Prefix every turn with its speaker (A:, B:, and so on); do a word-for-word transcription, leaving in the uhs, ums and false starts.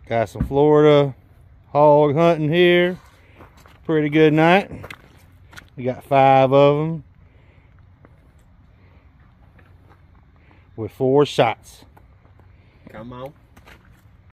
A: Got some Florida hog hunting here. Pretty good night. We got five of them with four shots.
B: Come on.